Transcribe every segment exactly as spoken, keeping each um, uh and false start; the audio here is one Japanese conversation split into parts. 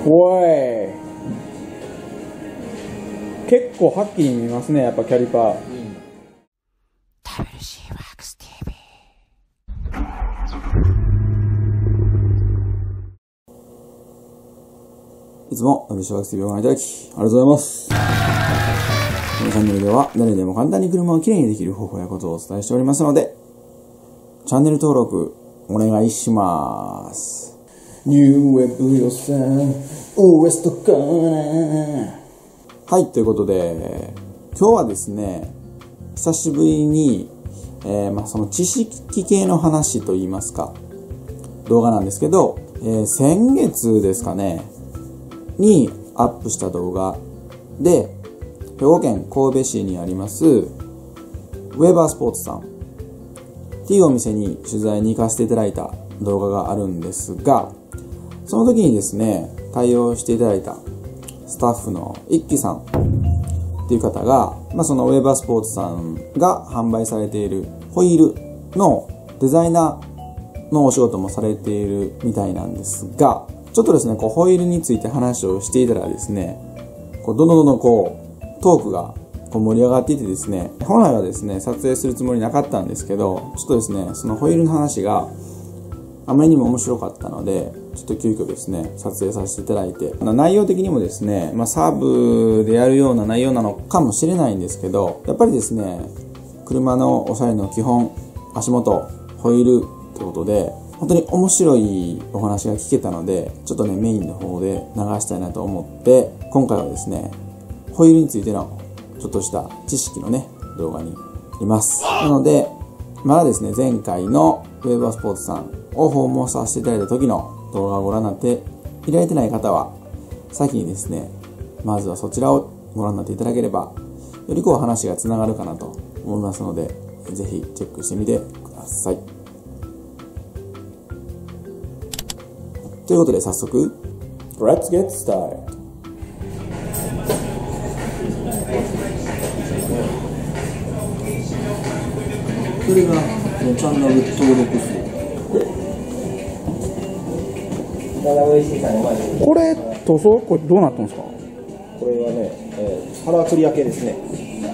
おい、結構はっきり見えますね、やっぱキャリパー。うん、ダブリューシー ワークス ティーブイ。いつもダブリューシー ワークス ティーブイ をご覧いただきありがとうございます。このチャンネルでは誰でも簡単に車をきれいにできる方法やことをお伝えしておりますので、チャンネル登録お願いします。ニューウェブ予算ウエストコーナー。はい、ということで今日はですね、久しぶりに、えーまあ、その知識系の話といいますか動画なんですけど、えー、先月ですかねにアップした動画で、兵庫県神戸市にありますウェーバースポーツさんっていうお店に取材に行かせていただいた動画があるんですが、その時にですね、対応していただいたスタッフの一輝さんっていう方が、まあ、そのウェーバースポーツさんが販売されているホイールのデザイナーのお仕事もされているみたいなんですが、ちょっとですね、こうホイールについて話をしていたらですね、こうどんどんどんどんこうトークがこう盛り上がっていてですね、本来はですね、撮影するつもりなかったんですけど、ちょっとですね、そのホイールの話があまりにも面白かったので、ちょっと急遽ですね、撮影させていただいて、内容的にもですね、まあ、サーブでやるような内容なのかもしれないんですけど、やっぱりですね、車のおしゃれの基本、足元、ホイールということで、本当に面白いお話が聞けたので、ちょっとね、メインの方で流したいなと思って、今回はですね、ホイールについてのちょっとした知識のね、動画にいます。なので、まだですね、前回のウェーバースポーツさんを訪問させていただいた時の動画をご覧になっていただいてない方は、先にですね、まずはそちらをご覧になっていただければ、よりこう話がつながるかなと思いますので、ぜひチェックしてみてください。ということで早速、Let's get started! これがチャンネル登録数。これ塗装これどうなったんですか？ これはね、えー、カラークリア系ですね。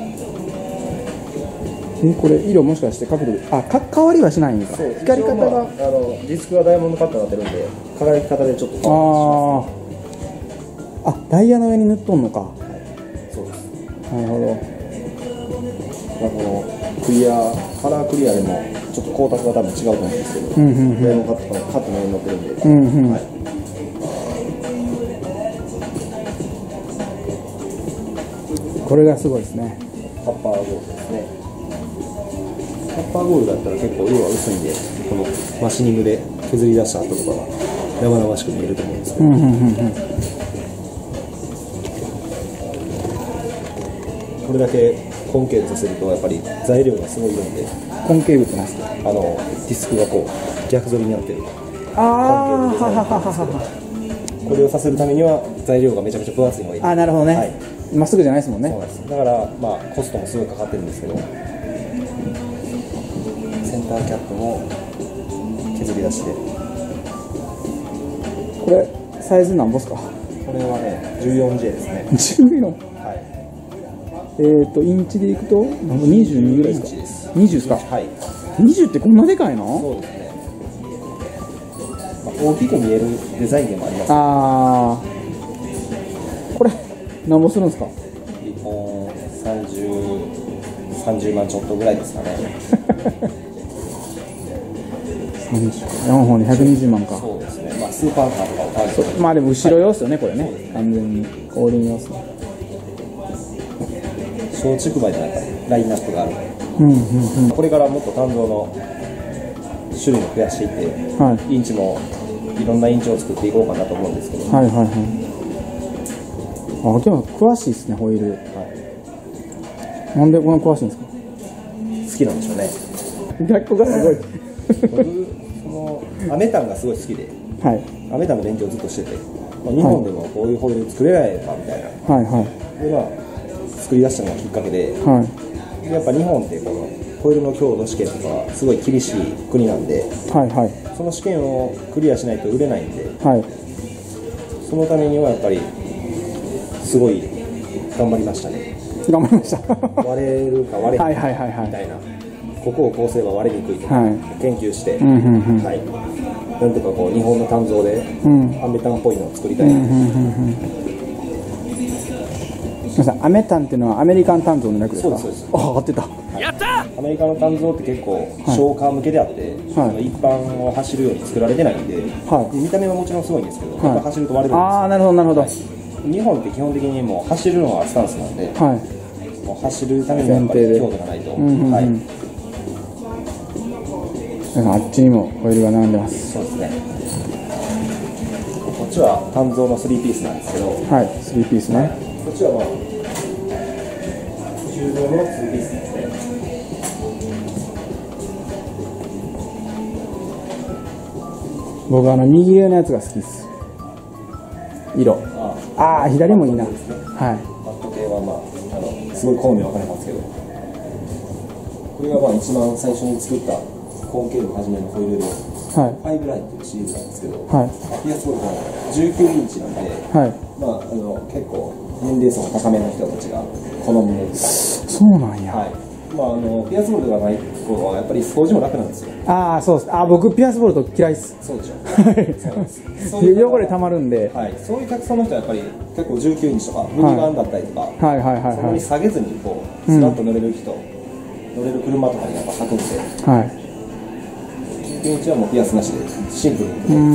えこれ色もしかして角度あか変わりはしないんですか？光り方が、まあ、 あのディスクがダイヤモンドカットになってるんで輝き方でちょっと変わってしまああダイヤの上に塗っとんのか。はい、 そうです。 なるほど。 このクリアカラークリアでもちょっと光沢が多分違うと思うんですけど、 うんうんうん、 ダイヤモンドカットのカットの上に乗ってるんで、 うんうんはい、これがすごいですね。 カッパーゴールドですね。カッパーゴールドだったら結構色が薄いんで、このマシニングで削り出した跡とかが生々しく見えると思うんですけど、 うんうんうんうん、 これだけコンケーブさせるとやっぱり材料がすごいいるんで、 コンケーブってますか？ あのディスクがこう逆反りになってる。 ああははははは。 これをさせるためには材料がめちゃめちゃ分厚いのがいい。 あなるほどね。はい、まっすぐじゃないですもんね。 そうなんです。だからまあコストもすごいかかってるんですけど、センターキャップも削り出して。 これサイズなんぼすか？ これはね じゅうよんジェー ですね。 じゅうよん。はい。えっとインチでいくとにじゅうにぐらいですか？にじゅうですか？はい。にじゅうってこんなでかいの？ そうですね。まあ、大きく見えるデザインでもあります、ね。 ああ。これ何ぼするんですか？ いっぽんさんじゅう、さんじゅうまんちょっとぐらいですかね。 よんほんでひゃくにじゅうまんか。 そうですね。まあスーパーカーとかをターゲットに。 まあでも後ろ用っすよね、これね。完全に後輪用っすね。 小畜梅でなんかラインナップがある、 うんうんうん、 これからもっと単造の種類を増やしていって、はい、インチもいろんなインチを作っていこうかなと思うんですけど、 はいはいはい。あ、今日は詳しいですね、ホイール、はい、なんでこんな詳しいんですか？ 好きなんでしょうね。 逆がすごい僕そのアメタンがすごい好きで、はい、アメタンの勉強をずっとしてて、まあ、日本でもこういうホイール作れないのかみたいな、はいはい、でまあ作り出したのがきっかけで、はい、やっぱ日本ってこのホイールの強度試験とかはすごい厳しい国なんで、はいはい、その試験をクリアしないと売れないんで、はい、 そのためにはやっぱりすごい頑張りましたね。 頑張りました割れるか割れないかみたいな、ここをこうすれば割れにくいとか、はい、研究して、うんうんうん、はい、なんとかこう日本の鍛造で、うん、アメタンっぽいのを作りたいな、うんうんうんうん、 アメタンっていうのはアメリカン鍛造の略ですか？ そうです、 そうです。あ、合ってた。 やったー。アメリカの鍛造って結構消化向けであって、はい、一般を走るように作られてないんで、はい、見た目はもちろんすごいんですけど、はい、やっぱ走ると割れるんですよ。 ああ、なるほどなるほど、はい。 日本って基本的にもう走るのがスタンスなんで、はい、もう走るためにはやっぱり強度がないと、うんうんうん、はい、 あっちにもホイールが並んでます。 そうですね。こっちは鍛造のスリーピースなんですけど、 はい、スリーピースね、はい、 こっちはまあ柔道のスリーピースですね。 僕あの右上のやつが好きです。色。ああ、左もいいな。はい。 マット系はまあ、あのすごい好み分かれますけど、これがまあ一番最初に作ったコーンケールをはじめのホイールで、はい、ファイブラインっていうシリーズなんですけど、はい、ピアスボールがじゅうきゅうインチなんで、はい、まああの結構年齢層が高めの人たちが好みの。 そうなんや。はい。 まああのピアスボールがない頃はやっぱり掃除も楽なんですよ。 ああ、そうです。あ、僕ピアスボールと嫌いです。 そうでしょ。 そういう汚れたまるんで、 はい、そういう客さんの人はやっぱり結構じゅうきゅうインチとかミニバンだったりとか、はいはいはいはい、そこに下げずにこうスラッと乗れる人、うん、乗れる車とかにやっぱ履くんで、はい、じゅうきゅうインチはもうピアスなしでシンプルに作って、うん、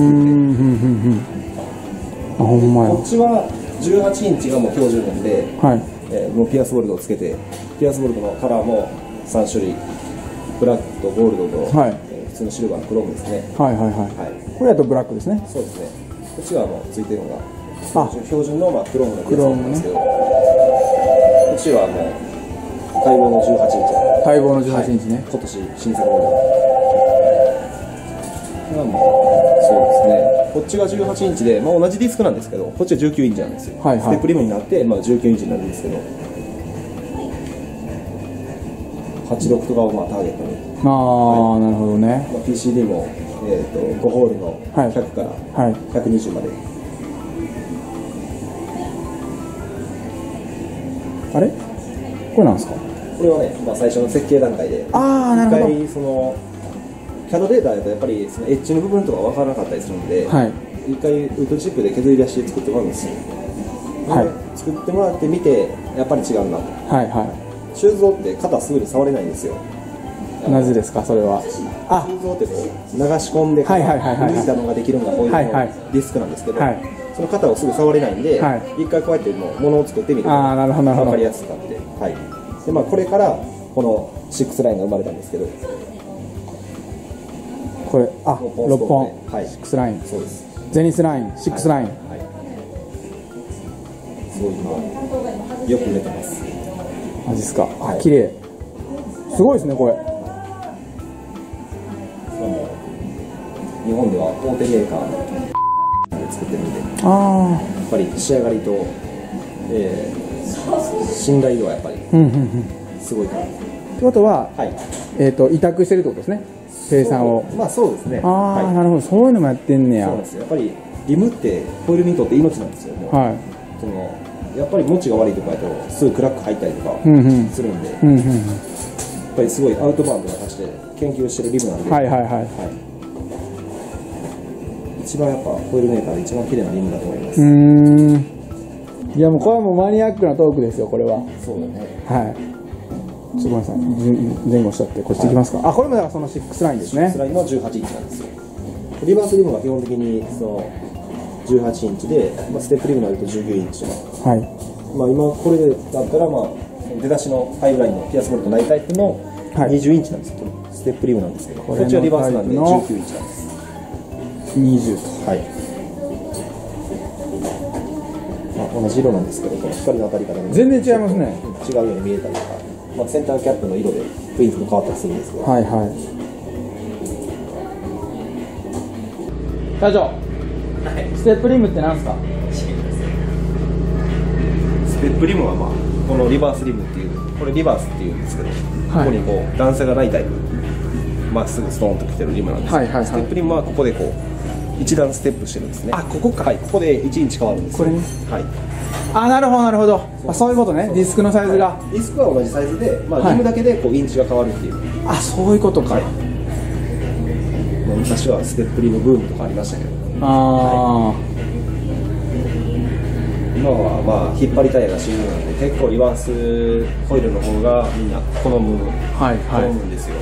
あ、ほんまや。こっちはじゅうはちインチがもう標準なんで、はい、えー、もうピアスボルトをつけて、ピアスボルトのカラーもさん種類、ブラックとゴールドと、はい、えー、普通のシルバーのクロームですね。はいはいはい、はい、これだとブラックですね。そうですね。こっちはもうついてるのが標準のまあクロームのピアスなんですけど、ね、こっちはもう待望のじゅうはちインチ。 待望のじゅうはちインチね。はい、 今年新作モデル。これはもうそうですね。こっちがじゅうはちインチで、まあ、同じディスクなんですけど、こっちはじゅうきゅうインチなんですよ。はいはい、ステップリムになって、まあ、じゅうきゅうインチになるんですけど、はちじゅうろくとかをまあターゲットに。ああ、はい、なるほどね。まあ、ピーシーディー も、えー、とごホールのひゃくからひゃくにじゅうまで。はいはい、あれこれなんですか？これはね、まあ、最初の設計段階で、あ、なるほど。一回そのキャドデータだとやっぱりそのエッジの部分とか分からなかったりするので、はい、一回ウッドチップで削り出して作ってもらうんですよ。はい、作ってもらってみてやっぱり違うなと。はいはい。シューズゾーって肩すぐに触れないんですよ。なぜですかそれは？あ、シューズゾーってこう流し込んで抜いたのができるのがこういうのディスクなんですけど、はい、その肩をすぐ触れないんで、はい、一回こうやってものを作ってみると分かりやすくなって、はい、でまあこれからこのシックスラインが生まれたんですけど。 これ、あ、ろっぽん、はい、シックスライン、そうです。ゼニスライン、シックスライン、はいはい、 そういうのよく売れてます。 マジっすか？あ、綺麗。すごいですねこれ。 日本では大手メーカーで作ってるんで、あやっぱり仕上がりと、えー、信頼度はやっぱりすごいから。 ってことは、はい、えっと委託してるってことですね。生産を。 まあそうですね。 ああ、はい、なるほど。そういうのもやってんねや。 そうなんですよ。やっぱりリムってホイールにとって命なんですよ。はい。そのやっぱり持ちが悪いとかやとすぐクラック入ったりとかするんで、うんうん、やっぱりすごいアウトバウンドがして研究してるリムなんで。はいはいはい。はい、一番やっぱホイールメーカーで一番綺麗なリムだと思います。うーん。いやもうこれはもうマニアックなトークですよこれは。 そうだね。 はい。ちょっとごめんなさい、前後しちゃってこっち行きますか。はい、あ、これもだからそのシックスラインですね。 シックスラインのじゅうはちインチなんですよ。リバースリムは基本的にそのじゅうはちインチで、まあ、ステップリムになるとじゅうきゅうインチとか、はい、まあ今これだったら、まあ、出だしのハイブラインのピアスボルトないタイプのにじゅうインチなんですけど、はい、ステップリムなんですけど、こっちはリバースなんでじゅうきゅうインチなんです。にじゅうと、はい、まあ、同じ色なんですけど、この光の当たり方が全然違いますね。 違うように見えたりとか、まあ、センターキャップの色で雰囲気も変わったりするんですけど、はいはい。社長、はい、ステップリムって何ですか？ステップリムは、まあ、このリバースリムっていう、これリバースっていうんですけど、はい、ここにこう段差がないタイプ、まっすぐストーンときてるリムなんですけど、はいはいはい、ステップリムはここでこう一段ステップしてるんですね。 あ、ここか。 はい、ここでいちインチ変わるんです。 これね。 はい。 あ、なるほどなるほど。あ、そういうことね。ディスクのサイズが。 ディスクは同じサイズで、まあリムだけでこうインチが変わるっていう。 あ、そういうことか。 昔はステップリムブームとかありましたけど。 ああ。 今はまあ引っ張りタイヤが主流なんで、結構リバースホイールの方がみんな好む、はいはい、好むんですよ。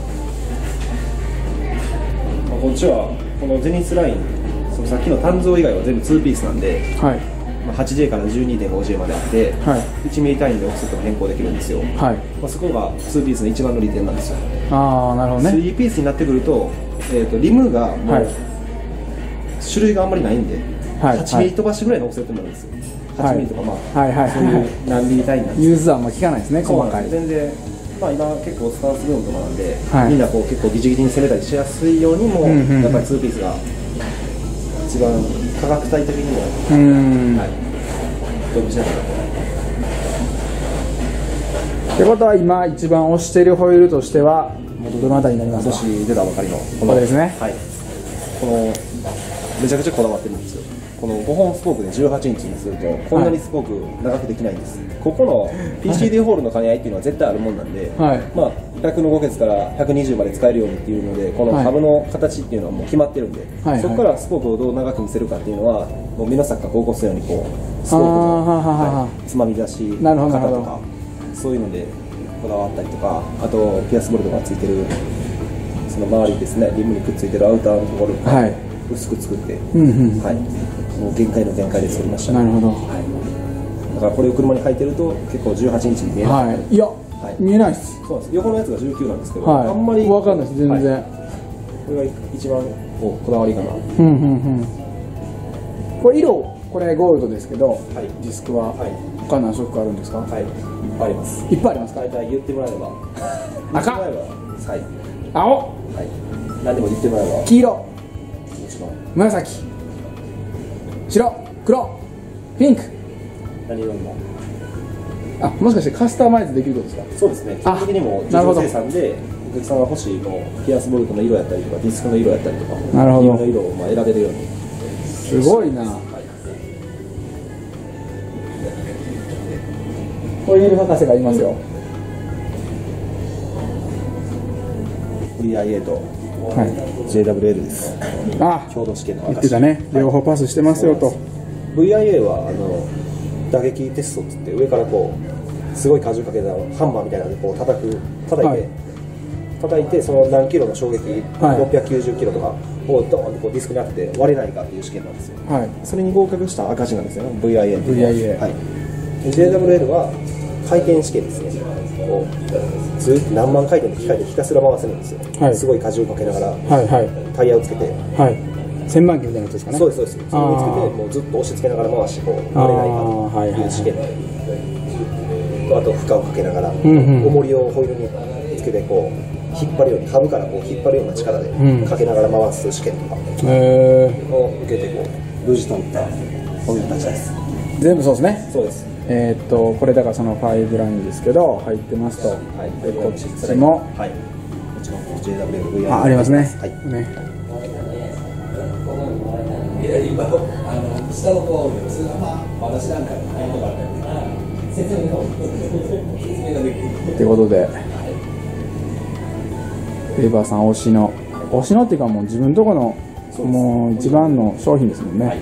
まあ、こっちはこのゼニスライン、そのさっきの単造以外は全部ツーピースなんで、はい、まあ はちジェイ から じゅうにてんごジェイ まであって、はい、いちミリ単位でオフセットが変更できるんですよ。はい、まあ、そこがツーピースの一番の利点なんですよ。ああ、なるほどね。スリーピースになってくると、えー、とリムがもう、はい、種類があんまりないんで、はい、はちミリ飛ばしぐらいのオフセットになるんですよ。はちミリとか、まあ、はいはいはい、そういう何ミリ単位なんです。ユーズはあんま聞かないですね、細かい。全然、まあ、今結構スタンスブームとかなんで、はい、みんなこう結構ギチギチに攻めたりしやすいようにも、うんうん、やっぱりツーピースが一番価格帯的にも、うん、はい、得しなかった。 ってことは今一番推しているホイールとしてはどのあたりになりますか？ 今年出たばかりのこれですね。 はい。このめちゃくちゃこだわってるんですよ。このごほんスポークでじゅうはちインチにするとこんなにスポーク長くできないんです、はい、ここの ピーシーディー ホールの兼ね合いっていうのは絶対あるもんなんで、はい、まあひゃくのごケツからひゃくにじゅうまで使えるようにっていうので、このハブの形っていうのはもう決まってるんで、はい、そこからスポークをどう長く見せるかっていうのはもう目の錯覚を起こすようにこうスポークの、はい、つまみ出し方とかそういうのでこだわったりとか、あとピアスボルトがついてるその周りですね、リムにくっついてるアウターのところ、はい、薄く作って、うんうん、はい、もう限界の限界で作りました、ね。なるほど。はい、だからこれを車に履いてると結構じゅうはちインチに見えない。はい、いや、はい、見えないです。そうです。横のやつがじゅうきゅうなんですけど、はい、あんまり分かんないです。全然。はい、これが一番こだわりかな。うんうんうん。これ色これゴールドですけど、はい、ディスクは、はい、他何色あるんですか？はい、いっぱいあります。いっぱいありますか？大体言ってもらえれば。赤。はい。青。はい。何でも言ってもらえば。黄色。紫、白、黒、ピンク。何色も。あ、もしかしてカスタマイズできることですか？そうですね。基本的にも自動生産でお客さんが欲しいのピアスボルトの色やったりとかディスクの色やったりとか、なるほど。色をまあ選べるように。すごいな。はい、ホイール博士がいますよ。ブイアイエー と、はい、ジェイダブリューエル です。あ、共同試験の言ってたね。両方パスしてますよと。ブイアイエー はあの打撃テストって言って上からこうすごい荷重かけたハンマーみたいなのでこう叩く叩いて、はい、叩いてその何キロの衝撃、はい、ろっぴゃくきゅうじゅうキロとかをドーンとこうディスクに当てて割れないかっていう試験なんですよ。はい、それに合格した赤字なんですよね。ブイアイエー っていうのは。ブイアイエー、はい。ジェイダブリューエル は回転試験ですね。こうずっと何万回転の機械でひたすら回せるんですよ。はい、すごい荷重かけながら、はいはい、タイヤをつけて、はい、旋盤機みたいなやつですかね。そうですそうです。それにつけてもうずっと押し付けながら回してこう割れないかっていう試験と、あと負荷をかけながら、うんうん、重りをホイールにつけてこう引っ張るようにハブからこう引っ張るような力でかけながら回す試験とかを受けてこう無事通ったホイールたちです。全部そうですね。そうです。えー、っとこれだからそのファイブラインですけど入ってますと、はい、でこっちも、はい、こっちも ジェイダブリューエルブイアイエー あ、ありますね。はい、ね。下の方普通は私なんかのタイトがあったりとか説明が説明ができるってことで、レバーさん推しの推しのっていうかもう自分のところのもう一番の商品ですもんね。はい、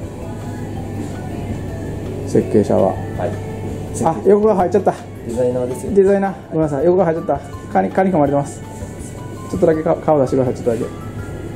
設計者は、はい、あ、横が入っちゃった。デザイナーですよ。デザイナー、ごめんなさい、横が入っちゃった。蚊に蚊に噛まれてます。ちょっとだけ顔出してください。ちょっとだけ。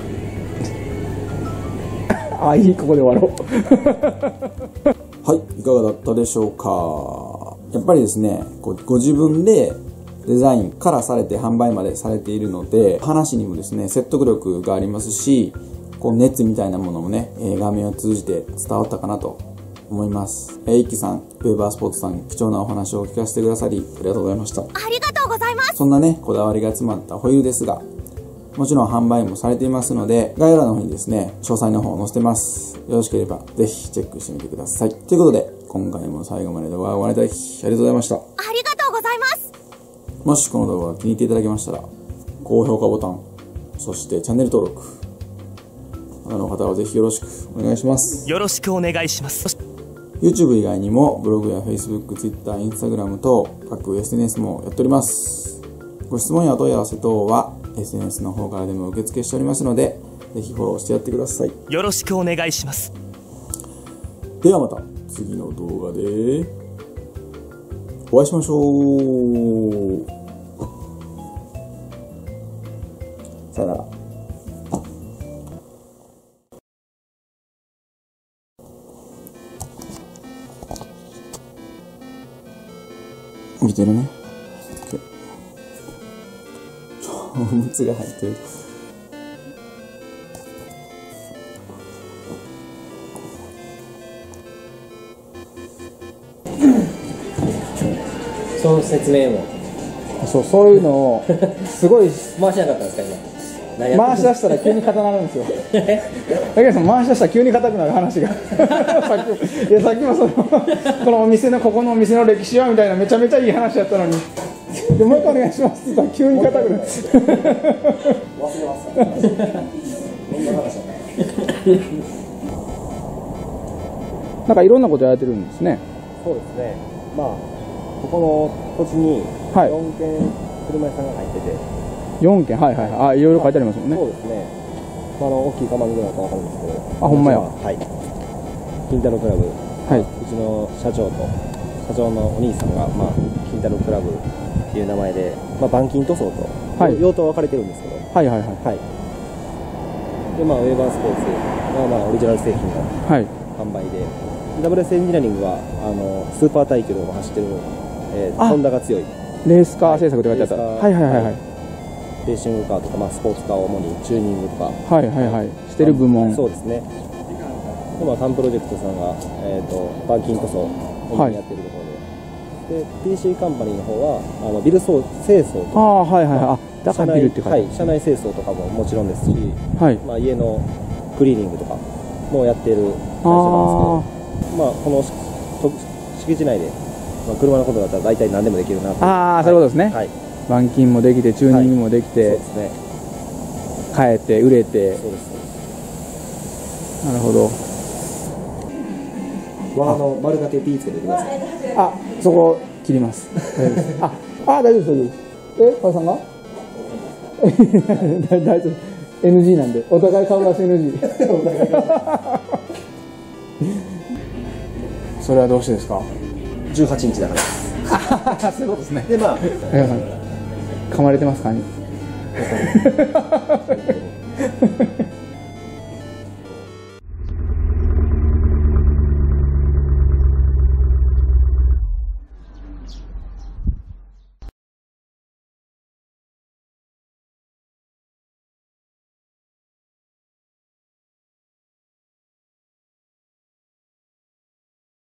あ、いい、ここで終わろう。はい、いかがだったでしょうか。やっぱりですね、こうご自分でデザインからされて販売までされているので、話にもですね説得力がありますし、こう熱みたいなものもね、えー、画面を通じて伝わったかなと思います。えー、イッキさん、ウェーバースポーツさん、貴重なお話を聞かせてくださりありがとうございました。ありがとうございます。そんなねこだわりが詰まったホイールですが、もちろん販売もされていますので、概要欄の方にですね詳細の方を載せてます。よろしければぜひチェックしてみてください。ということで今回も最後まで動画をご覧いただきありがとうございました。ありがとうございます。もしこの動画が気に入っていただけましたら高評価ボタン、そしてチャンネル登録あの方はぜひよろしくお願いします。 よろしくお願いします。 YouTube 以外にもブログや Facebook、Twitter、Instagram 等各 エスエヌエス もやっております。ご質問やお問い合わせ等は エスエヌエス の方からでも受付しておりますので、ぜひフォローしてやってください。 よろしくお願いします。 ではまた次の動画でお会いしましょう。さよなら。見てるね。おむつが入ってる。 その説明もそう、そういうのをすごい回しなかったんですか今。回し出したら急に硬くなるんですよ。だけど回し出したら急に硬くなる話がさっきいやさっきもそのこのお店のここのお店の歴史はみたいなめちゃめちゃいい話やったのに、でもう一回お願いしますって言ったら急に硬くなる。忘れます。なんかいろんなことやってるんですね。 そうですね。まあここの土地によんけん車屋さんが入ってて、 よんけん、はいはいはい、あ、いろいろ書いてありますもんね。 そうですね。まあ、あの大きい看板ぐらいだと分かるんですけど、 あ、ほんまや。 はい。金太郎クラブ、はい、うちの社長と社長のお兄さんが、まあ、金太郎クラブっていう名前で、まあ、板金塗装と、はい、用途は分かれてるんですけど、はいはいはい。はい、で、まあ、ウェーバースポーツが、まあ、オリジナル製品の販売で、はい、ダブルエス エンジニアリングはあのスーパー耐久を走ってる、えー、ホンダが強いレースカー製作って書いてあった。はいはいはいはい。 レーシングカーとか、まあ、スポーツカーを主にチューニングとか、 はいはいはい、してる部門。 そうですね。で、まあ、タンプロジェクトさんが、えー、と板金塗装を主にやってるところで、はい、で ピーシー カンパニーの方はあのビル清掃とか、 あ、はいはいはい、あ、だからビルって書いてある、 はい、車内清掃とかももちろんですし、はい、まあ、家のクリーニングとかもやっている会社なんですけど、まあ、この敷地内で、まあ、車のことだったら大体何でもできるなと。 ああ、そういうことですね。はい、板金もできてチューニングもできて、はい、そうですね、変えて売れて。そうです。なるほど。 輪の丸だけピーつけてください。 あ、そこ切ります。あ、あ、大丈夫です大丈夫です。え、原さんが大丈夫。エヌジー なんで、お互い顔出し エヌジー。それはどうしてですか。 じゅうはちにちだから。 そういうことですね。 で、まあ、 原さん噛まれてますかに。